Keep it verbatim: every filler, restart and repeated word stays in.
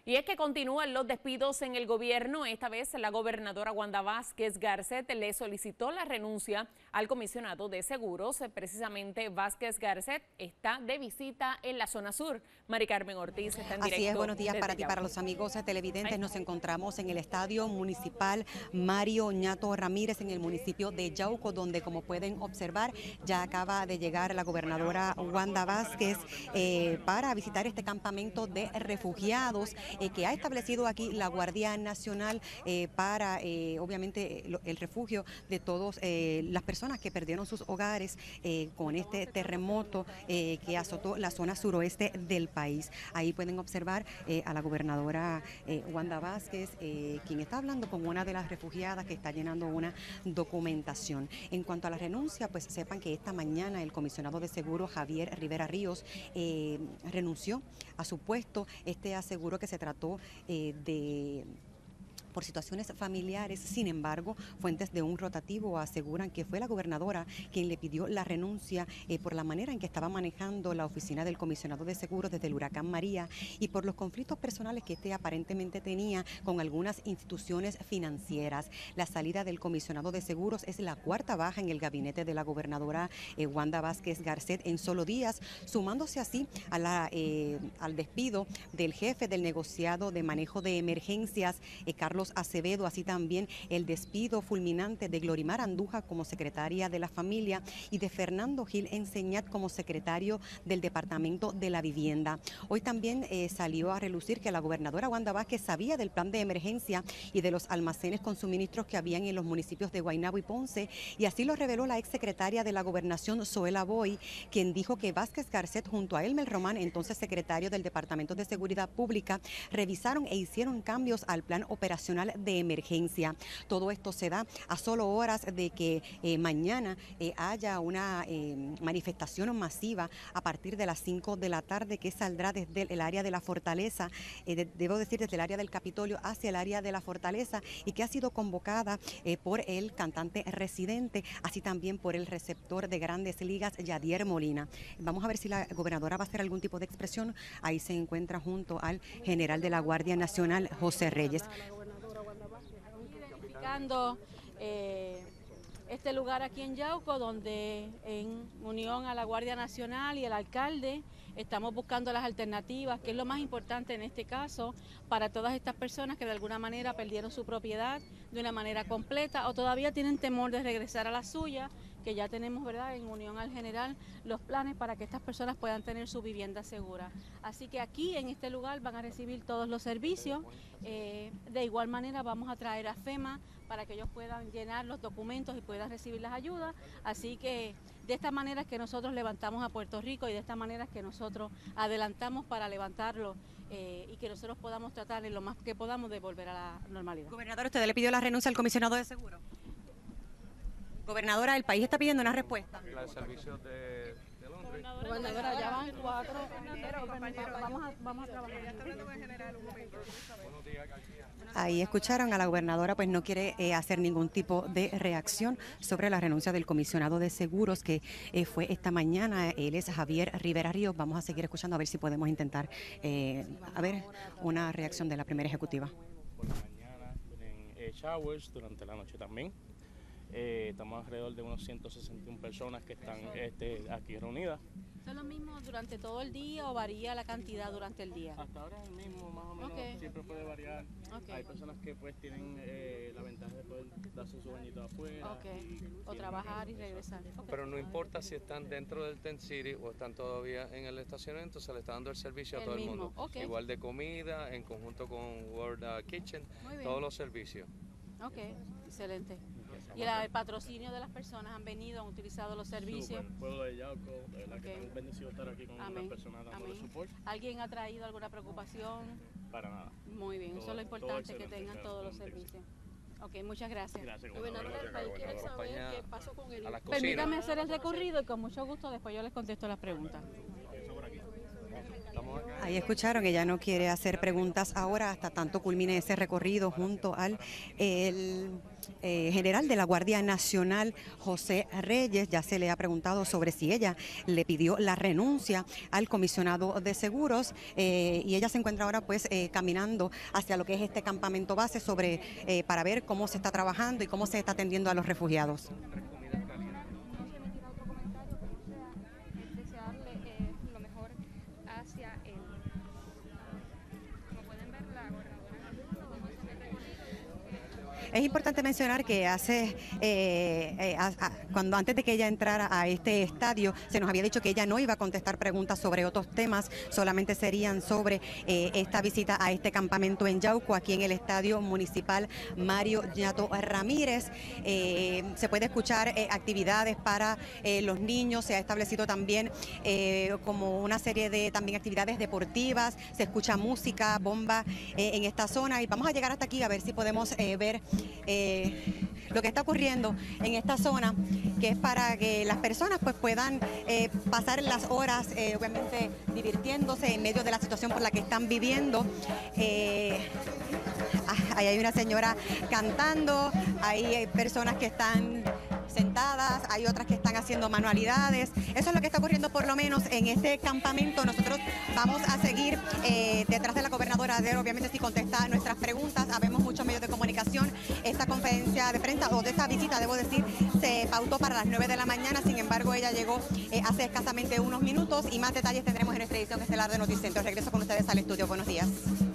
Y es que continúan los despidos en el gobierno. Esta vez la gobernadora Wanda Vázquez Garcet le solicitó la renuncia al comisionado de seguros. Precisamente Vázquez Garcet está de visita en la zona sur. Mari Carmen Ortiz está en directo. Así es, buenos días para ti, Yauco. para los amigos televidentes. Nos encontramos en el Estadio Municipal Mario Ñato Ramírez en el municipio de Yauco, donde, como pueden observar, ya acaba de llegar la gobernadora Wanda Vázquez eh, para visitar este campamento de refugiados eh, que ha establecido aquí la Guardia Nacional eh, para, eh, obviamente, el, el refugio de todas eh, las personas que perdieron sus hogares eh, con este terremoto eh, que azotó la zona suroeste del país. Ahí pueden observar eh, a la gobernadora eh, Wanda Vázquez, eh, quien está hablando con una de las refugiadas que está llenando una documentación. En cuanto a la renuncia, pues sepan que esta mañana el comisionado de seguros, Javier Rivera Ríos, eh, renunció a su puesto. Este aseguró que se trató eh, de... por situaciones familiares. Sin embargo, fuentes de un rotativo aseguran que fue la gobernadora quien le pidió la renuncia eh, por la manera en que estaba manejando la oficina del comisionado de seguros desde el huracán María y por los conflictos personales que este aparentemente tenía con algunas instituciones financieras. La salida del comisionado de seguros es la cuarta baja en el gabinete de la gobernadora eh, Wanda Vázquez Garcet en solo días, sumándose así a la, eh, al despido del jefe del negociado de manejo de emergencias, eh, Carlos Acevedo, así también el despido fulminante de Glorimar Andújar como secretaria de la familia y de Fernando Gil Enseñat como secretario del Departamento de la Vivienda. Hoy también eh, salió a relucir que la gobernadora Wanda Vázquez sabía del plan de emergencia y de los almacenes con suministros que habían en los municipios de Guaynabo y Ponce, y así lo reveló la exsecretaria de la Gobernación, Zoela Boy, quien dijo que Vázquez Garcet junto a Elmer Román, entonces secretario del Departamento de Seguridad Pública, revisaron e hicieron cambios al plan operacional de emergencia. Todo esto se da a solo horas de que eh, mañana eh, haya una eh, manifestación masiva a partir de las cinco de la tarde que saldrá desde el área de la Fortaleza, eh, de, debo decir desde el área del Capitolio hacia el área de la Fortaleza, y que ha sido convocada eh, por el cantante residente, así también por el receptor de Grandes Ligas, Yadier Molina. Vamos a ver si la gobernadora va a hacer algún tipo de expresión. Ahí se encuentra junto al general de la Guardia Nacional, José Reyes. Identificando eh, este lugar aquí en Yauco, donde en unión a la Guardia Nacional y el alcalde estamos buscando las alternativas, que es lo más importante en este caso para todas estas personas que de alguna manera perdieron su propiedad de una manera completa o todavía tienen temor de regresar a la suya, que ya tenemos, ¿verdad?, en unión al general, los planes para que estas personas puedan tener su vivienda segura. Así que aquí en este lugar van a recibir todos los servicios. Eh, de igual manera vamos a traer a FEMA para que ellos puedan llenar los documentos y puedan recibir las ayudas. Así que de esta manera es que nosotros levantamos a Puerto Rico y de esta manera es que nosotros adelantamos para levantarlo eh, y que nosotros podamos tratar en lo más que podamos de volver a la normalidad. Gobernador, ¿usted le pidió la renuncia al comisionado de seguros? Gobernadora, el país está pidiendo una respuesta. Los servicios de, de Londres. Gobernadora, ya van cuatro. Vamos a, vamos a trabajar. Ahí escucharon a la gobernadora, pues no quiere eh, hacer ningún tipo de reacción sobre la renuncia del comisionado de seguros que eh, fue esta mañana. Él es Javier Rivera Ríos. Vamos a seguir escuchando a ver si podemos intentar eh, a ver una reacción de la primera ejecutiva. Por la mañana en eh, showers, durante la noche también. Eh, estamos alrededor de unos ciento sesenta y una personas que están este, aquí reunidas. ¿Son los mismos durante todo el día o varía la cantidad durante el día? Hasta ahora es el mismo, más o menos, okay. Siempre puede variar. Okay. Hay personas que pues tienen eh, la ventaja de poder darse su bañito afuera. Okay. O trabajar y regresar. Okay. Pero no importa si están dentro del Tent City o están todavía en el estacionamiento, se le está dando el servicio a el todo mismo. el mundo. Okay. Igual de comida, en conjunto con World uh, Kitchen, todos los servicios. Ok, excelente. ¿Y el patrocinio de las personas han venido, han utilizado los servicios? Super, pueblo de Yauco, de verdad okay. que estamos bendecidos de estar aquí con Amén. las personas dando support. ¿Alguien ha traído alguna preocupación? Para nada. Muy bien, todo, eso es lo importante, que tengan claro, todos los servicios. Ok, muchas gracias. Gracias, gobernadora del país quiere saber qué pasó con el... Permítame hacer el recorrido y con mucho gusto después yo les contesto las preguntas. Ahí escucharon, ella no quiere hacer preguntas ahora hasta tanto culmine ese recorrido junto al el, eh, general de la Guardia Nacional, José Reyes. Ya se le ha preguntado sobre si ella le pidió la renuncia al comisionado de seguros eh, y ella se encuentra ahora pues eh, caminando hacia lo que es este campamento base sobre eh, para ver cómo se está trabajando y cómo se está atendiendo a los refugiados. Es importante mencionar que hace, eh, eh, a, a, cuando antes de que ella entrara a este estadio, se nos había dicho que ella no iba a contestar preguntas sobre otros temas, solamente serían sobre eh, esta visita a este campamento en Yauco, aquí en el Estadio Municipal Mario Ñato Ramírez. Eh, se puede escuchar eh, actividades para eh, los niños, se ha establecido también eh, como una serie de también actividades deportivas, se escucha música, bomba eh, en esta zona y vamos a llegar hasta aquí a ver si podemos eh, ver Eh, lo que está ocurriendo en esta zona, que es para que las personas pues puedan eh, pasar las horas eh, obviamente divirtiéndose en medio de la situación por la que están viviendo. Eh, ahí hay una señora cantando, hay personas que están sentadas, hay otras que están haciendo manualidades. Eso es lo que está ocurriendo por lo menos en este campamento. Nosotros vamos a seguir eh, detrás de la gobernadora, de obviamente si contesta nuestras preguntas. Habemos muchos medios de comunicación. Esta conferencia de prensa o de esta visita, debo decir, se pautó para las nueve de la mañana. Sin embargo, ella llegó eh, hace escasamente unos minutos y más detalles tendremos en nuestra edición estelar de Noticentro. Regreso con ustedes al estudio. Buenos días.